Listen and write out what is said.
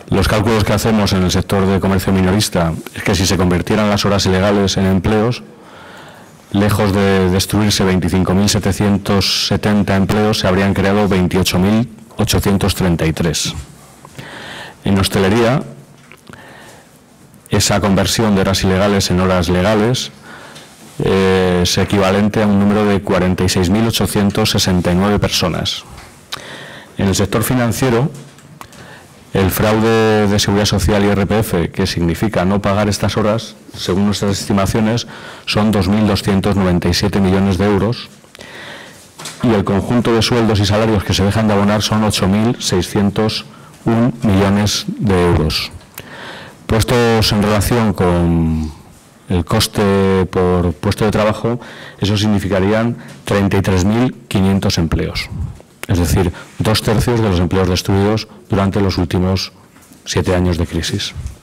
Los cálculos que hacemos en el sector de comercio minorista es que si se convirtieran las horas ilegales en empleos, lejos de destruirse 25.770 empleos, se habrían creado 28.833. En hostelería, esa conversión de horas ilegales en horas legales es equivalente a un número de 46.869 personas. En el sector financiero, el fraude de Seguridad Social y IRPF, que significa no pagar estas horas, según nuestras estimaciones, son 2.297 millones de euros, y el conjunto de sueldos y salarios que se dejan de abonar son 8.601 millones de euros. Puestos en relación con el coste por puesto de trabajo, eso significarían 33.500 empleos. Es decir, 2/3 de los empleos destruidos durante los últimos 7 años de crisis.